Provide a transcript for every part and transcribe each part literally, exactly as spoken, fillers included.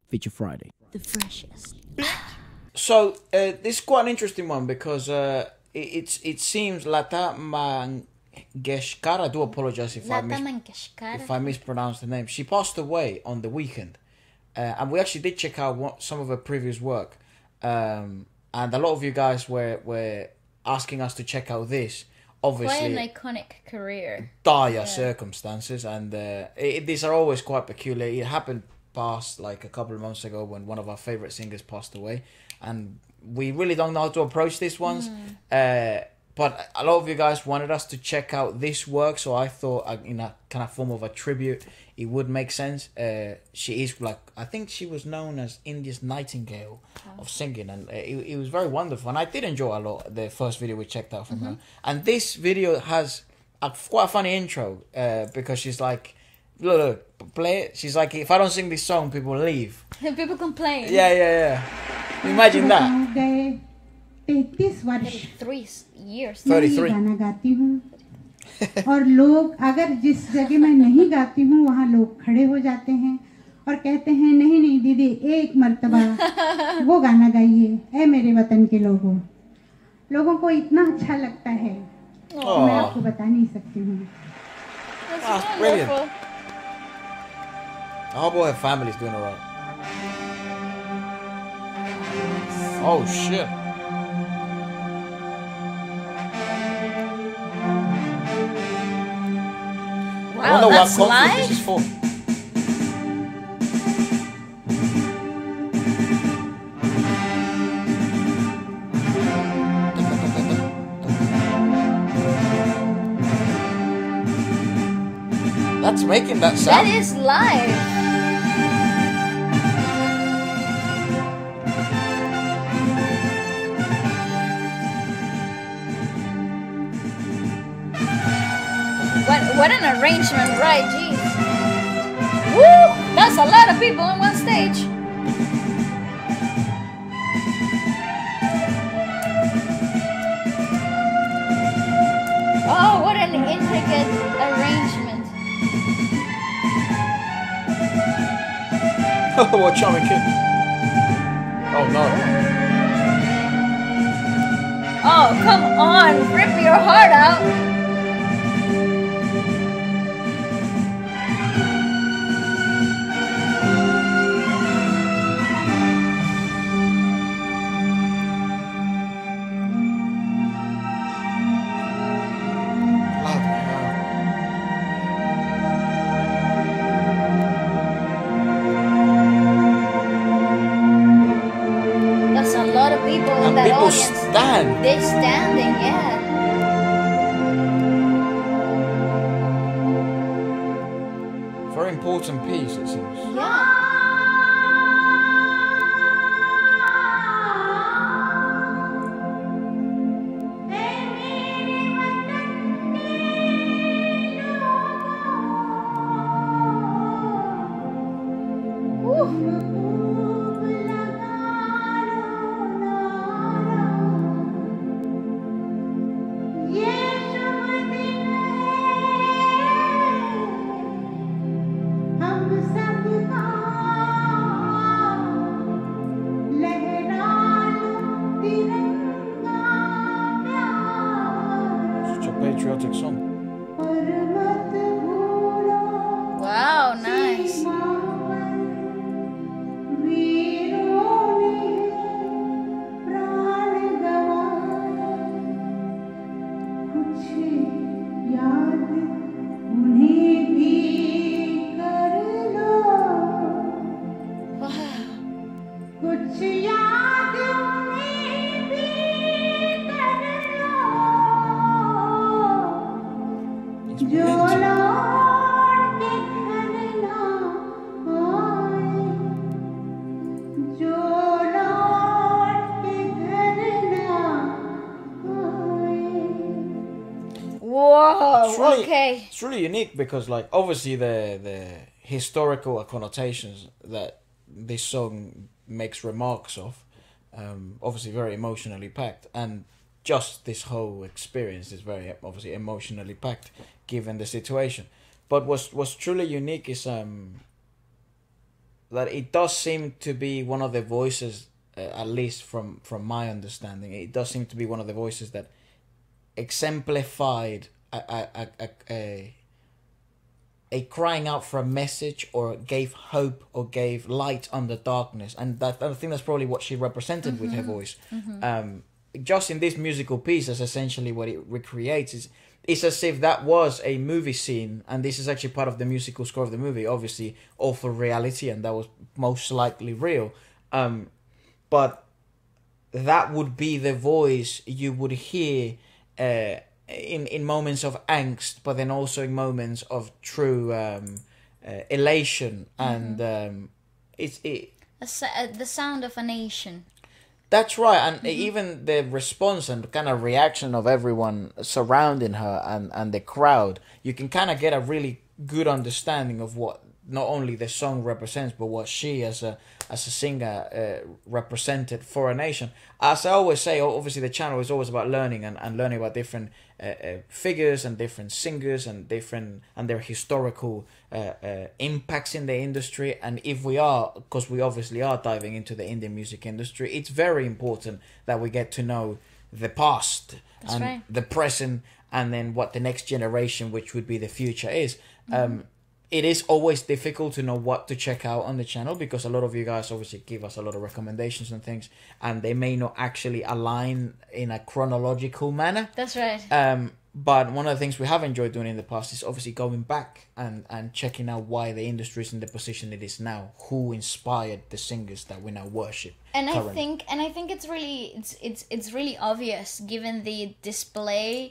Feature Friday. The freshest. So uh, this is quite an interesting one because uh, it, it's it seems Lata Mangeshkar. I do apologize if I Lata mis- Mangeshkar. if I mispronounced the name. She passed away on the weekend, uh, and we actually did check out what, some of her previous work, um, and a lot of you guys were were asking us to check out this. Obviously, Quite an iconic career. dire Yeah. circumstances, and uh, it, these are always quite peculiar. It happened past like a couple of months ago when one of our favorite singers passed away, and we really don't know how to approach these ones. Uh, but a lot of you guys wanted us to check out this work, so I thought, uh, in a kind of form of a tribute, it would make sense. Uh, she is like, I think she was known as India's Nightingale of singing, and uh, it, it was very wonderful. And I did enjoy a lot the first video we checked out from her. And this video has a quite a funny intro uh, because she's like, look, look, play it. She's like, if I don't sing this song, people leave. People complain. Yeah, yeah, yeah. Imagine that. गए तैतीस वर्ष Three s- years. मैं ये thirty-three. गाना गाती हूँ और लोग अगर जिस जगह मैं नहीं गाती हूँ वहाँ लोग खड़े हो जाते हैं और कहते हैं नहीं नहीं दीदी एक मर्तबा वो गाना गाइए ऐ मेरे वतन के लोगों लोगों को इतना अच्छा लगता है मैं Oh, आपको बता नहीं सकती हूँ That's That's brilliant. wonderful. I hope all her family's doing alright. Oh shit. I Wow, wonder what that's conflict live? this is for. That's making that That sound. is live. What what an arrangement, right? Jeez. Woo! That's a lot of people on one stage. Oh, what an intricate arrangement. What charming kid. Oh no. Oh, come on, rip your heart out. Bloody hell. That's a lot of people in And that people audience. stand. They're standing, yeah. Very important piece, it seems. Yeah. ये शुभ दिन है हम सबका लहरा लो तिरंगा प्यारा Such a patriotic song. पर मत भूलो Wow, nice. वीरों ने प्राण गवाए कुछ याद उन्हें भी कर लो कुछ याद उन्हें भी कर लो It's जो brilliant. लौट के घर ना आए जो लौट के घर ना आए Whoa, It's really, okay. it's really unique because, like, obviously the the historical connotations that this song makes remarks of, um, obviously very emotionally packed, and just this whole experience is very obviously emotionally packed given the situation. But what's what's truly unique is um that it does seem to be one of the voices, uh, at least from from my understanding, it does seem to be one of the voices that exemplified a a a, a, a a crying out for a message, or gave hope, or gave light on the darkness. And that, I think that's probably what she represented mm-hmm. with her voice. Mm-hmm. Um, just in this musical piece, that's essentially what it recreates. Is it's as if that was a movie scene, and this is actually part of the musical score of the movie, obviously all for reality, and that was most likely real. Um, but that would be the voice you would hear uh, in in moments of angst, but then also in moments of true um, uh, elation, and mm-hmm. um, it's it. A, the sound of a nation. That's right, and mm-hmm. even the response and kind of reaction of everyone surrounding her and, and the crowd, you can kind of get a really good understanding of what not only the song represents, but what she as a as a singer uh, represented for a nation. As I always say, obviously the channel is always about learning and, and learning about different uh, uh, figures and different singers and different and their historical uh, uh, impacts in the industry. And if we are, because we obviously are diving into the Indian music industry, it's very important that we get to know the past That's and right. the present, and then what the next generation, which would be the future, is. Mm-hmm. Um, It is always difficult to know what to check out on the channel, because a lot of you guys obviously give us a lot of recommendations and things, and they may not actually align in a chronological manner. That's right. Um, but one of the things we have enjoyed doing in the past is obviously going back and, and checking out why the industry is in the position it is now, who inspired the singers that we now worship. And currently. I think and I think it's really it's it's it's really obvious, given the display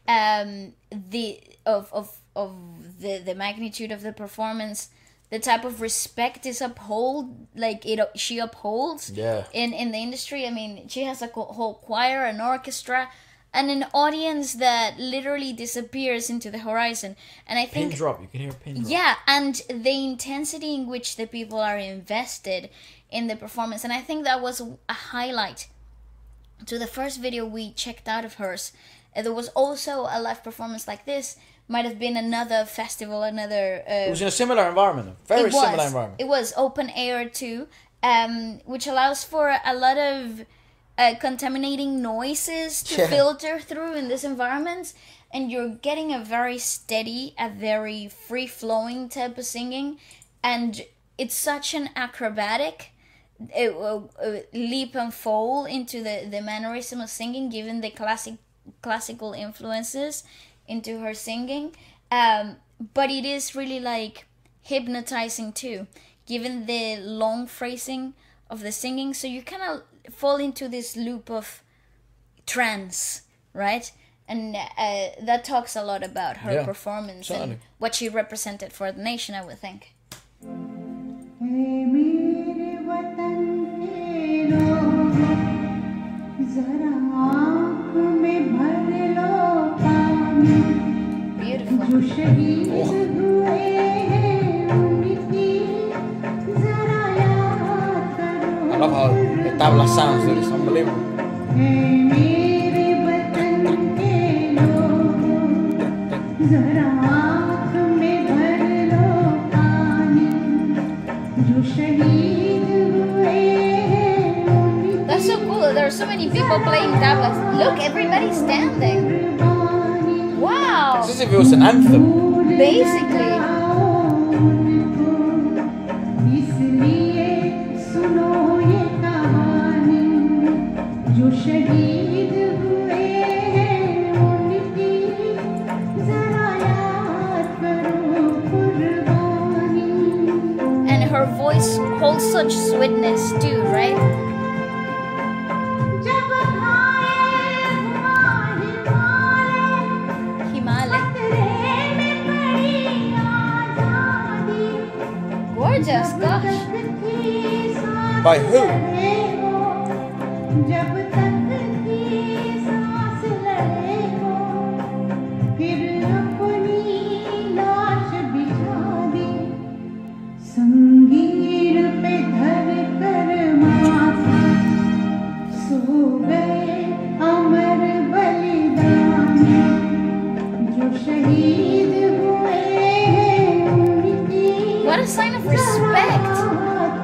um the of of of the the magnitude of the performance, the type of respect is uphold like it she upholds yeah in in the industry. I mean, she has a whole choir, an orchestra, and an audience that literally disappears into the horizon. And I think pin drop you can hear a pin drop. Yeah, and the intensity in which the people are invested in the performance, and I think that was a highlight to the first video we checked out of hers. There was also a live performance like this. Might have been another festival, another... Uh, it was in a similar environment, very similar environment. It was open air too, um, which allows for a lot of uh, contaminating noises to yeah. filter through in this environment. And you're getting a very steady, a very free-flowing type of singing. And it's such an acrobatic uh, uh, leap and fall into the, the mannerism of singing, given the classic classical influences into her singing, um, but it is really like hypnotizing too, given the long phrasing of the singing. So you kind of fall into this loop of trance, right? And uh, that talks a lot about her yeah, performance certainly. And what she represented for the nation, I would think. Oh. I love how the tabla sounds, that is unbelievable. That's so cool. There are so many people playing tablas. Look, everybody's standing. Wow. It's as if it was an anthem. Basically. And her voice holds such sweetness too, right? Gorgeous, gosh. By who? What a sign of respect.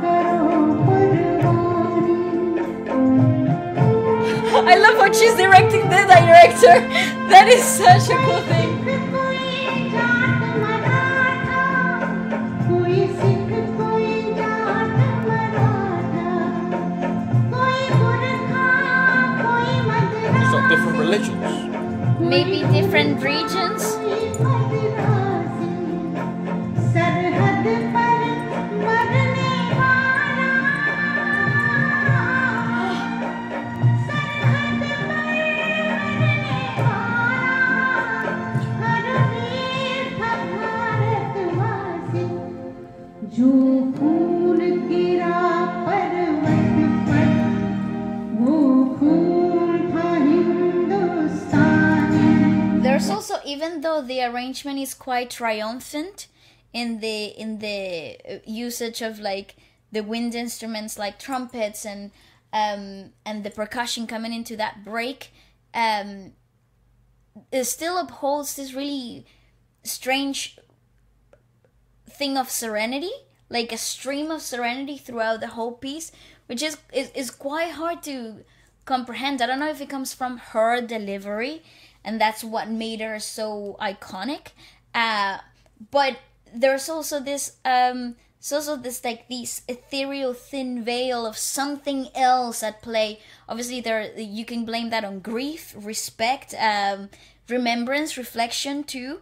I love how she's directing the director. That is such a cool thing. These are different religions. Maybe different regions. There's also, even though the arrangement is quite triumphant in the in the usage of like the wind instruments like trumpets and um, and the percussion coming into that break, um, it still upholds this really strange thing of serenity, like a stream of serenity throughout the whole piece, which is, is is quite hard to comprehend. I don't know if it comes from her delivery, and that's what made her so iconic. Uh, but there's also this, um, it's also this like this ethereal thin veil of something else at play. Obviously, there you can blame that on grief, respect, um, remembrance, reflection too.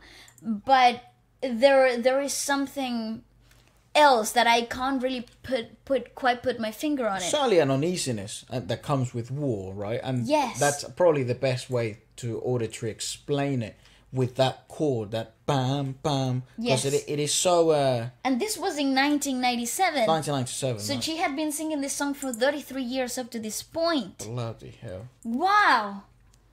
But there there is something else that I can't really put put quite put my finger on it. Certainly an uneasiness that comes with war, right? And yes, that's probably the best way to auditory explain it, with that chord, that bam bam. Yes, because it, it is so. Uh, and this was in nineteen ninety-seven. nineteen ninety-seven. So right. she had been singing this song for thirty-three years up to this point. Bloody hell! Wow.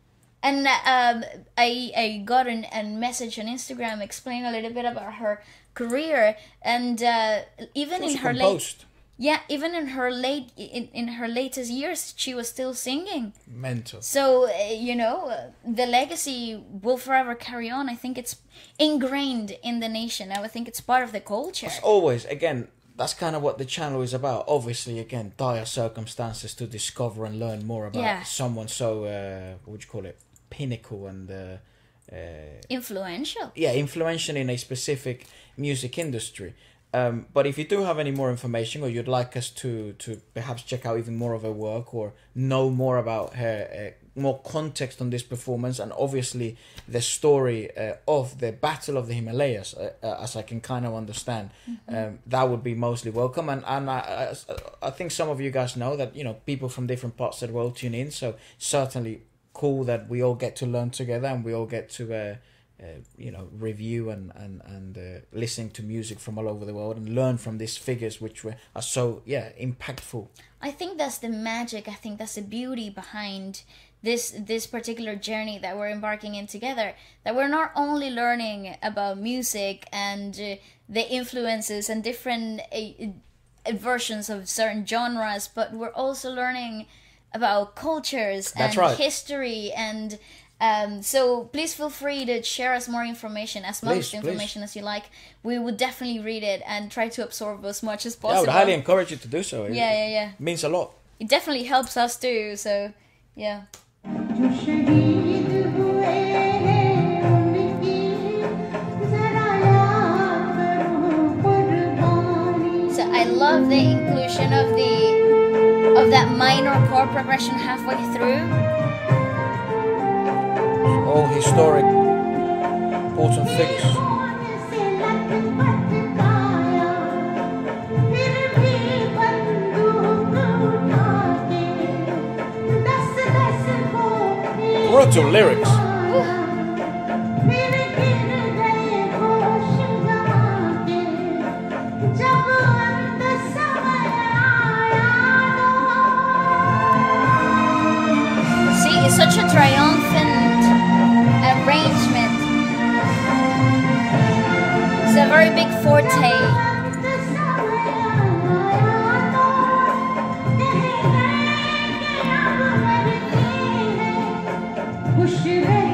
And um, I I got an, a message on Instagram explaining a little bit about her career, and uh, even in her late yeah even in her late in, in her latest years she was still singing. Mental. So uh, you know, uh, the legacy will forever carry on. I think it's ingrained in the nation. I would think it's part of the culture. As always, again, that's kind of what the channel is about. Obviously, again, dire circumstances to discover and learn more about yeah. someone so uh, what would you call it, pinnacle and uh, uh, influential. Yeah, influential in a specific music industry. Um, but if you do have any more information, or you'd like us to to perhaps check out even more of her work, or know more about her, uh, more context on this performance, and obviously the story uh, of the Battle of the Himalayas, uh, uh, as I can kind of understand, mm-hmm. um, that would be mostly welcome. And and I, I I think some of you guys know that, you know, people from different parts of the world tune in, so certainly cool that we all get to learn together, and we all get to uh, uh, you know, review and and and uh, listening to music from all over the world, and learn from these figures which were are so yeah impactful. I think that's the magic. I think that's the beauty behind this this particular journey that we're embarking in together. That we're not only learning about music and uh, the influences and different uh, versions of certain genres, but we're also learning about cultures That's and right. history, and um, so please feel free to share us more information, as much Please, information please. as you like. We would definitely read it and try to absorb as much as Yeah, I possible. would highly encourage you to do so. It, Yeah, yeah, yeah. It means a lot. It definitely helps us too. So, yeah. जो शहीद हुए हैं उनकी जरा याद करो कुर्बानी. So I love the inclusion of the of that minor chord progression halfway through. All historic, important figures. से लटपट काया, फिर भी बंदूक उठा के दस दस को Brutal lyrics. फिर गिर गए होश गंवा के, जब अंत समय आया See, it's such a triumphant arrangement. It's a very big forte. अंत समय आया तो कह गए कि अब मरते हैं, खुश रहे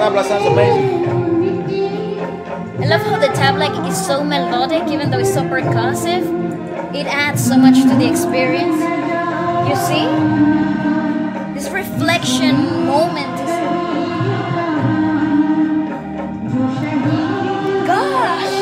tabla sounds amazing. I love how the tabla is so melodic, even though it's so percussive. It adds so much to the experience. You see? This reflection moment is... Gosh!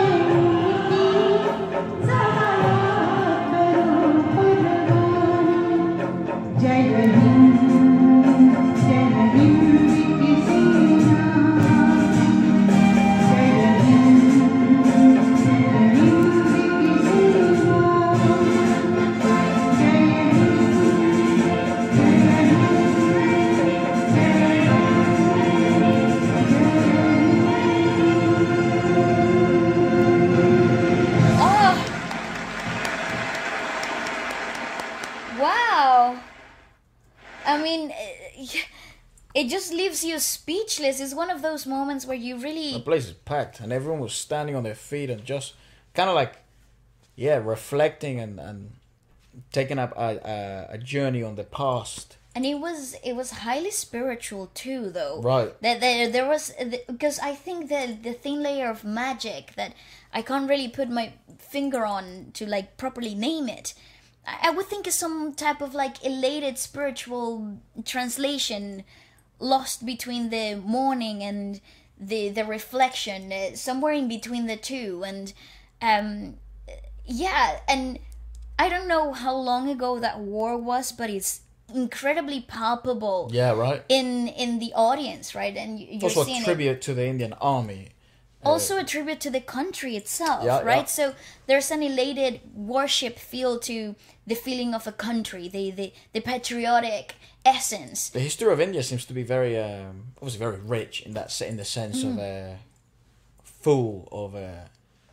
Wow! I mean, it just leaves you speechless. It's one of those moments where you really... The place is packed and everyone was standing on their feet and just kind of like, yeah, reflecting and, and taking up a, a, a journey on the past. And it was it was highly spiritual too, though. Right. That there, there was... Because I think that the thin layer of magic that I can't really put my finger on to like properly name it. I would think is some type of like elated spiritual translation lost between the morning and the the reflection, uh, somewhere in between the two. And um, yeah, and I don't know how long ago that war was, but it's incredibly palpable. Yeah, right. In in the audience, right? And you're also seeing a tribute it. to the Indian army. Also a tribute to the country itself, yeah, right? Yeah. So there's an elated worship feel to the feeling of a country, the the, the patriotic essence. The history of India seems to be very, um, obviously very rich in that se- in the sense mm. of uh, full of uh,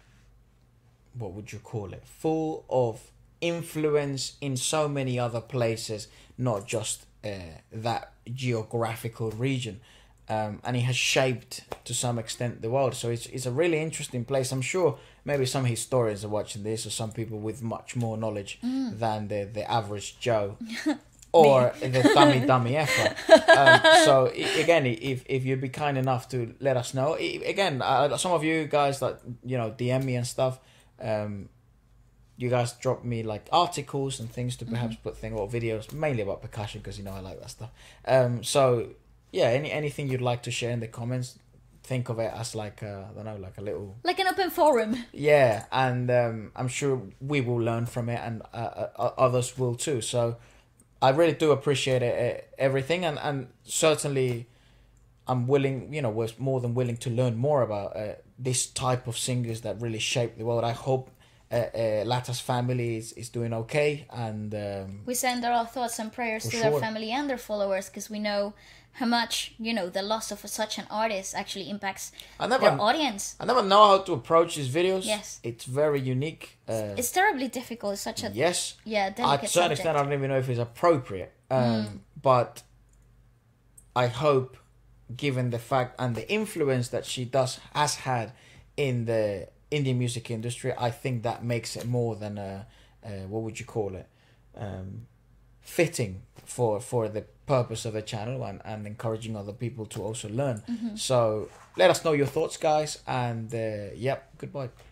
what would you call it? Full of influence in so many other places, not just uh, that geographical region. Um, and it has shaped to some extent the world. So it's it's a really interesting place. I'm sure maybe some historians are watching this, or some people with much more knowledge mm. than the, the average Joe or the dummy dummy effort. Um, so I, again, if if you'd be kind enough to let us know. I, again, uh, some of you guys that you know D M me and stuff. Um, you guys drop me like articles and things to perhaps mm-hmm. put things or videos mainly about percussion because you know I like that stuff. Um, so. Yeah, any anything you'd like to share in the comments, think of it as like a, I don't know, like a little... Like an open forum. Yeah, and um, I'm sure we will learn from it and uh, uh, others will too. So I really do appreciate it, uh, everything and, and certainly I'm willing, you know, we're more than willing to learn more about uh, this type of singers that really shape the world. I hope uh, uh, Lata's family is, is doing okay and... Um, we send our thoughts and prayers to sure. their family and their followers because we know... how much, you know, the loss of such an artist actually impacts I never, their audience. I never know how to approach these videos. Yes. It's very unique. Uh, it's terribly difficult. It's such a... Yes. Yeah, delicate At a certain subject. extent, I don't even know if it's appropriate. Um, mm. But I hope, given the fact and the influence that she does has had in the Indian music industry, I think that makes it more than a, a what would you call it? Um, fitting for for the purpose of the channel and, and encouraging other people to also learn. Mm-hmm. So let us know your thoughts, guys, and uh, yep, goodbye.